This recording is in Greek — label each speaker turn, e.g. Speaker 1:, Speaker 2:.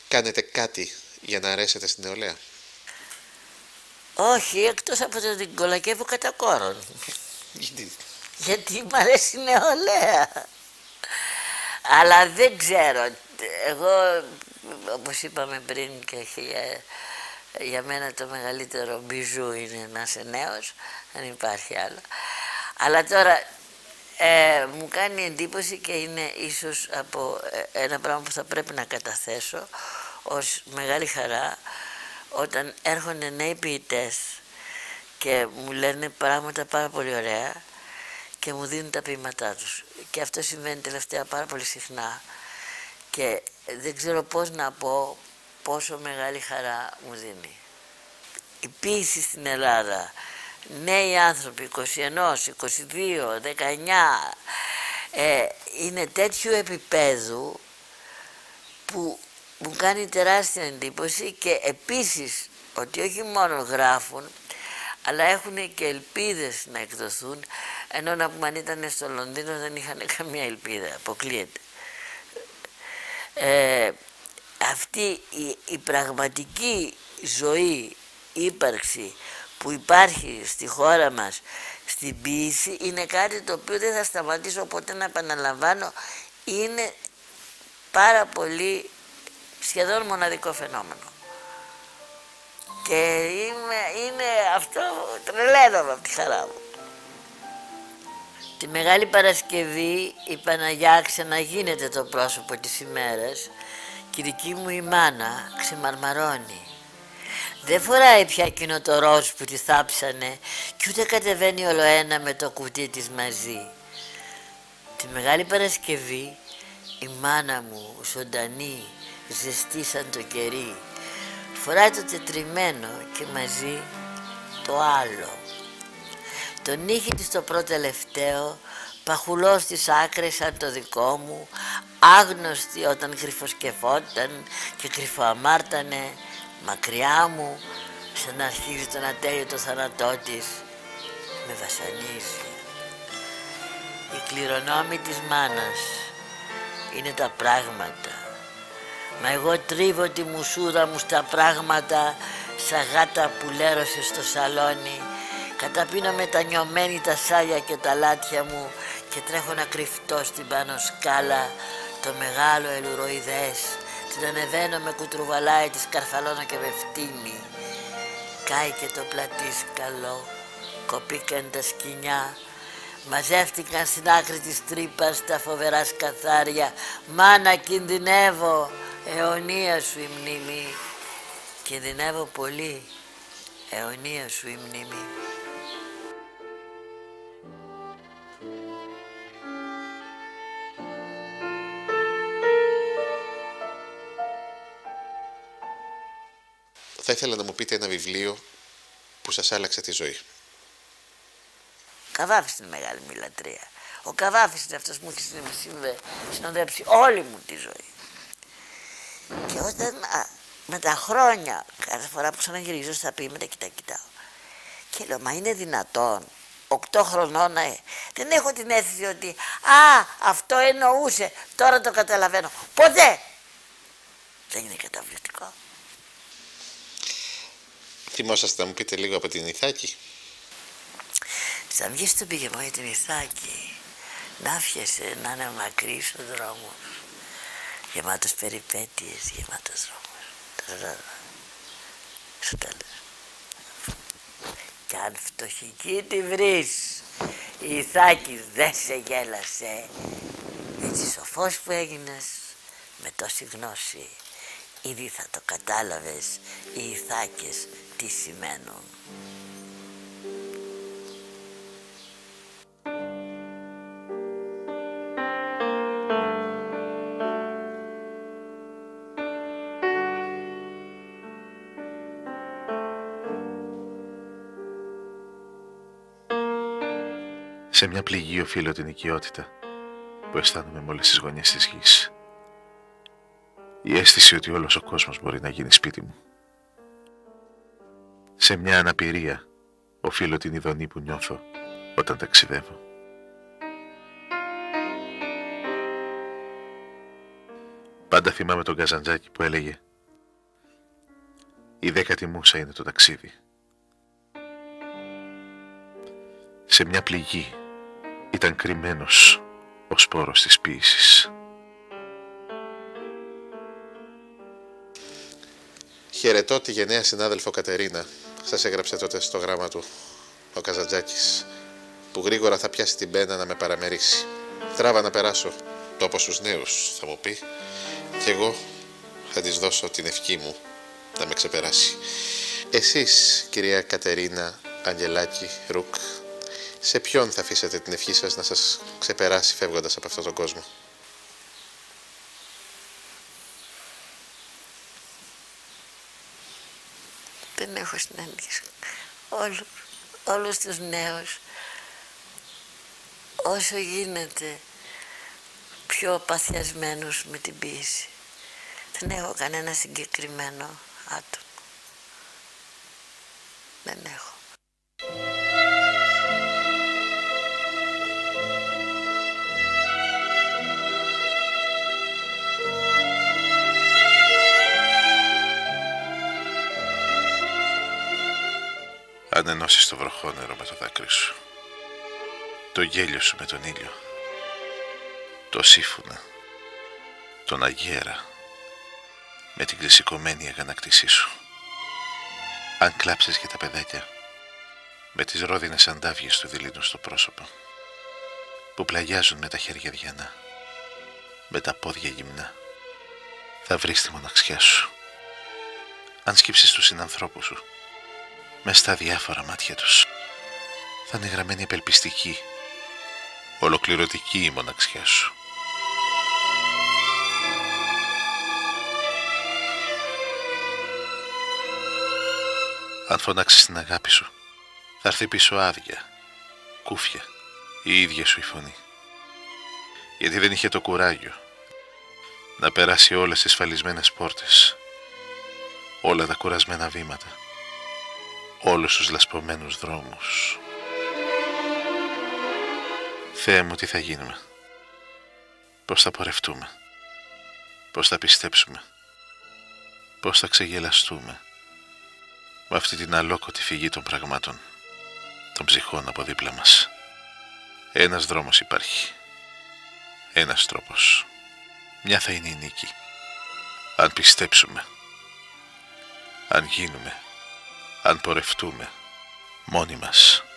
Speaker 1: Κάνετε κάτι για να αρέσετε στην νεολαία?
Speaker 2: Όχι, εκτός από το την κολακεύω κατά κόρον.
Speaker 1: Γιατί?
Speaker 2: Γιατί μ' αρέσει η νεολαία. Αλλά δεν ξέρω. Εγώ, όπως είπαμε πριν και για μένα το μεγαλύτερο μπιζού είναι να είσαι νέος. Δεν υπάρχει άλλο. Αλλά τώρα μου κάνει εντύπωση και είναι ίσως από ένα πράγμα που θα πρέπει να καταθέσω ως μεγάλη χαρά όταν έρχονται νέοι ποιητές και μου λένε πράγματα πάρα πολύ ωραία και μου δίνουν τα ποίηματά τους. Και αυτό συμβαίνει τελευταία πάρα πολύ συχνά και δεν ξέρω πώς να πω πόσο μεγάλη χαρά μου δίνει. Η ποίηση στην Ελλάδα, νέοι άνθρωποι, 21, 22, 19, είναι τέτοιου επίπεδου που μου κάνει τεράστια εντύπωση και επίσης ότι όχι μόνο γράφουν, αλλά έχουν και ελπίδες να εκδοθούν, ενώ να πούμε αν ήταν στο Λονδίνο δεν είχαν καμία ελπίδα, αποκλείεται. Αυτή η πραγματική ζωή, ύπαρξη που υπάρχει στη χώρα μας στην ποίηση είναι κάτι το οποίο δεν θα σταματήσω ποτέ να επαναλαμβάνω, είναι πάρα πολύ σχεδόν μοναδικό φαινόμενο. Και είναι αυτό, τρελαίνομαι από τη χαρά μου. Τη Μεγάλη Παρασκευή η Παναγιά ξαναγίνεται το πρόσωπο της ημέρας και η δική μου η μάνα ξεμαρμαρώνει. Δεν φοράει πια εκείνο το ροζ που τη θάψανε κι ούτε κατεβαίνει ολοένα με το κουτί της μαζί. Τη Μεγάλη Παρασκευή η μάνα μου ζωντανή, ζεστή σαν το κερί, φοράει το τετριμένο και μαζί το άλλο. Το νύχι της το πρώτο τελευταίο, παχουλό στις άκρες σαν το δικό μου, άγνωστη όταν κρυφοσκεφόταν και κρυφοαμάρτανε, μακριά μου, σαν να αρχίζει τον ατέλειωτο θάνατό της, με βασανίζει. Η κληρονόμη της μάνας είναι τα πράγματα, μα εγώ τρίβω τη μουσούρα μου στα πράγματα, σαν γάτα που λέρωσε στο σαλόνι. Καταπίνω μετανιωμένη τα σάλια και τα λάτια μου και τρέχω να κρυφτώ στην πάνω σκάλα το μεγάλο ελουροειδές. Την ανεβαίνω με κουτρουβαλάει, τη σκαρφαλώνω και με φτύνει. Κάει και το πλατήσκαλο, κοπήκαν τα σκοινιά, μαζεύτηκαν στην άκρη της τρύπας τα φοβερά σκαθάρια. Μάνα, κινδυνεύω, αιωνία σου η μνήμη. Κινδυνεύω πολύ, αιωνία σου η μνήμη.
Speaker 1: Θα ήθελα να μου πείτε ένα βιβλίο που σας άλλαξε τη ζωή.
Speaker 2: Καβάφης είναι μεγάλη μου λατρεία. Ο Καβάφης είναι αυτός που έχει συνοδέψει όλη μου τη ζωή. Και όταν με τα χρόνια, κάθε φορά που ξαναγυρίζω στα ποίηματα και τα κοιτάω και λέω, μα είναι δυνατόν 8 χρονών δεν έχω την αίσθηση ότι αυτό εννοούσε, τώρα το καταλαβαίνω. Ποτέ! Δεν είναι καταβλητικό?
Speaker 1: Θυμόσαστε να μου πείτε λίγο από την Ιθάκη?
Speaker 2: Θα βγει στον πηγεμό για την Ιθάκη, να άφιασε να είναι μακρύς ο δρόμος, γεμάτος περιπέτειες, γεμάτος δρόμος. Στο τέλος. Κι αν φτωχική τη βρεις, η Ιθάκη δεν σε γέλασε. Έτσι σοφός που έγινες, με τόση γνώση, ήδη θα το κατάλαβες οι Ιθάκες τι σημαίνουν.
Speaker 3: Σε μια πληγή οφείλω την οικειότητα που αισθάνομαι με όλες τις γωνιές της γης. Η αίσθηση ότι όλος ο κόσμος μπορεί να γίνει σπίτι μου. Σε μια αναπηρία οφείλω την ειδονή που νιώθω όταν ταξιδεύω. Πάντα θυμάμαι τον Καζαντζάκη που έλεγε Η 10η μούσα είναι το ταξίδι. Σε μια πληγή ήταν κρυμμένος ο σπόρος της ποίησης.
Speaker 1: Χαιρετώ τη γενναία συνάδελφο Κατερίνα, σας έγραψε τότε στο γράμμα του ο Καζαντζάκης, που γρήγορα θα πιάσει την πένα να με παραμερίσει. Τράβα να περάσω, τόπο στους νέους, θα μου πει, και εγώ θα της δώσω την ευχή μου να με ξεπεράσει. Εσείς, κυρία Κατερίνα Αγγελάκη Ρουκ, σε ποιον θα αφήσετε την ευχή σας να σας ξεπεράσει φεύγοντας από αυτόν τον κόσμο?
Speaker 2: Δεν έχω συναντήσει όλους τους νέους όσο γίνεται πιο παθιασμένους με την ποίηση. Δεν έχω κανένα συγκεκριμένο άτομο. Δεν έχω.
Speaker 3: Αν ενώσεις το βροχόνερο με το δάκρυ σου, το γέλιο σου με τον ήλιο, το σύμφωνα, τον αγέρα, με την ξεσηκωμένη αγανάκτησή σου, αν κλάψεις για τα παιδάκια, με τις ρόδινες αντάβιες του δειλίνου στο πρόσωπο, που πλαγιάζουν με τα χέρια διανά, με τα πόδια γυμνά, θα βρεις τη μοναξιά σου. Αν σκύψεις τους συνανθρώπους σου, μες στα διάφορα μάτια τους, θα είναι γραμμένη απελπιστική, ολοκληρωτική η μοναξιά σου. Αν φωνάξεις την αγάπη σου, θα έρθει πίσω άδεια, κούφια, η ίδια σου η φωνή. Γιατί δεν είχε το κουράγιο να περάσει όλες τις φαλισμένες πόρτες, όλα τα κουρασμένα βήματα, όλους τους λασπωμένους δρόμους. Θεέ μου, τι θα γίνουμε? Πώς θα πορευτούμε? Πώς θα πιστέψουμε? Πώς θα ξεγελαστούμε με αυτή την αλόκοτη φυγή των πραγμάτων, των ψυχών από δίπλα μας? Ένας δρόμος υπάρχει, ένας τρόπος. Μια θα είναι η νίκη. Αν πιστέψουμε, αν γίνουμε, αν πορευτούμε μόνοι μας.